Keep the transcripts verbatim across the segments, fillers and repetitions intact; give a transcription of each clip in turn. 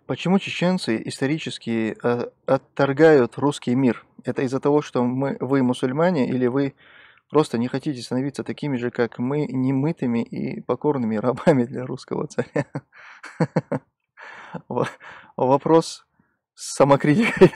Почему чеченцы исторически э, отторгают русский мир? Это из-за того, что мы, вы мусульмане, или вы просто не хотите становиться такими же, как мы, немытыми и покорными рабами для русского царя? Во- Вопрос с самокритикой.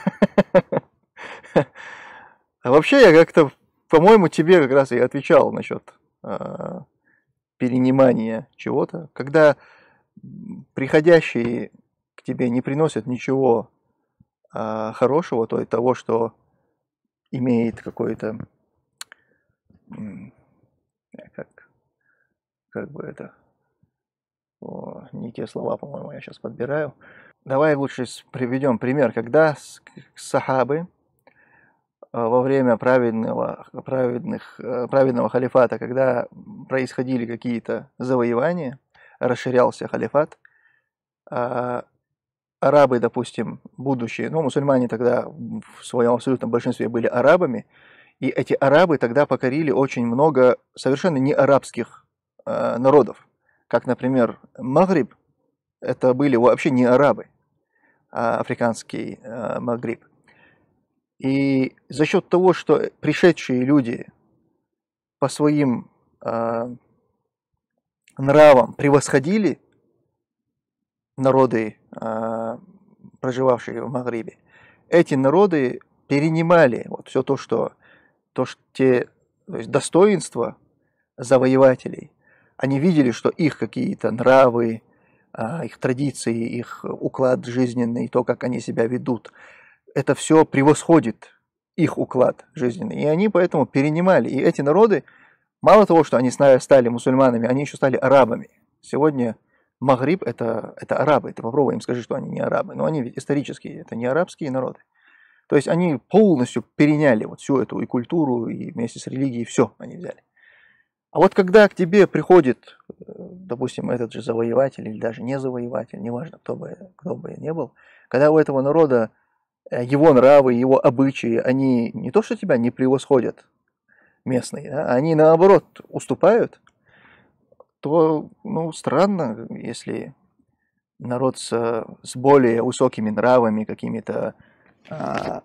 А вообще я как-то, по-моему, тебе как раз и отвечал насчет а, перенимания чего-то. Когда м, приходящие к тебе не приносят ничего а, хорошего, то есть того, что имеет какой-то, м, э, как, как бы это, о, не те слова, по-моему, я сейчас подбираю. Давай лучше с- приведем пример, когда с- сахабы а, во время праведного, праведных, э, праведного халифата, когда происходили какие-то завоевания, расширялся халифат, а, арабы, допустим, будущие, ну, мусульмане тогда в своем абсолютном большинстве были арабами, и эти арабы тогда покорили очень много совершенно не арабских э, народов, как, например, Магриб, это были вообще не арабы, а африканский э, Магриб. И за счет того, что пришедшие люди по своим э, нравам превосходили народы, э, проживавшие в Магрибе, эти народы перенимали вот все то, что, то, что те, то есть достоинства завоевателей. Они видели, что их какие-то нравы, а, их традиции, их уклад жизненный, то, как они себя ведут, это все превосходит их уклад жизненный. И они поэтому перенимали. И эти народы, мало того, что они стали мусульманами, они еще стали арабами. Сегодня Магриб это, это арабы. Ты попробуй им скажи, что они не арабы. Но они ведь исторические, это не арабские народы. То есть они полностью переняли вот всю эту и культуру, и вместе с религией, все они взяли. А вот когда к тебе приходит, допустим, этот же завоеватель или даже не завоеватель, неважно, кто бы, кто бы ни был, когда у этого народа э, его нравы, его обычаи, они не то, что тебя не превосходят местные, да, они наоборот уступают, то, ну, странно, если народ с, с более высокими нравами, какими-то а,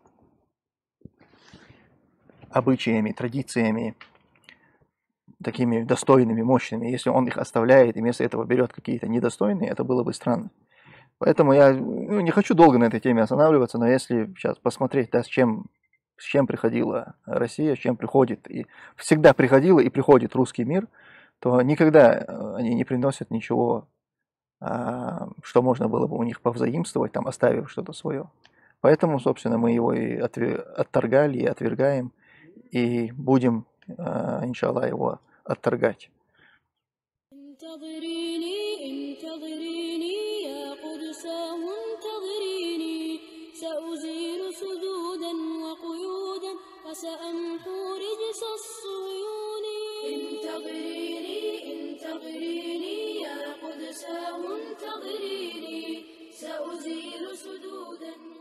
обычаями, традициями, такими достойными, мощными, если он их оставляет и вместо этого берет какие-то недостойные, это было бы странно. Поэтому я ну, не хочу долго на этой теме останавливаться, но если сейчас посмотреть, да, с чем, с чем приходила Россия, с чем приходит, и всегда приходила и приходит русский мир, то никогда э, они не приносят ничего, а, что можно было бы у них повзаимствовать, там, оставив что-то свое. Поэтому, собственно, мы его и отвер... отторгали, и отвергаем, и будем, а, иншаллах, его отторгать. انتظريني انتظريني يا قدساه انتظريني سأزيل سدودا وقيودا وسأمحو رجس الصهيون انتظريني انتظريني يا قدساه انتظريني سأزيل سدودا